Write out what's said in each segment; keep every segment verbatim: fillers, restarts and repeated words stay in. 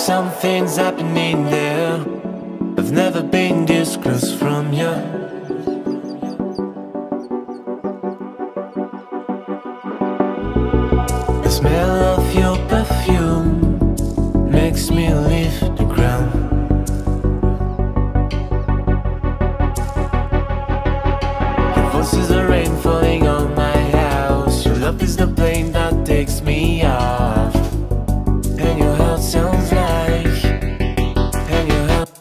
something's happening there. I've never been this close from you. The smell of your perfume makes me leave the ground. Your voice is the rain falling on my house. Your love is the plane that takes me off. And your heart sounds like, and your heart,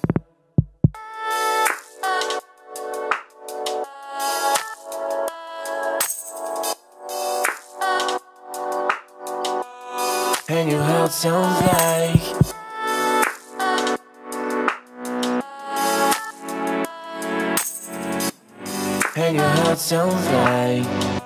and your heart sounds like, and your heart sounds like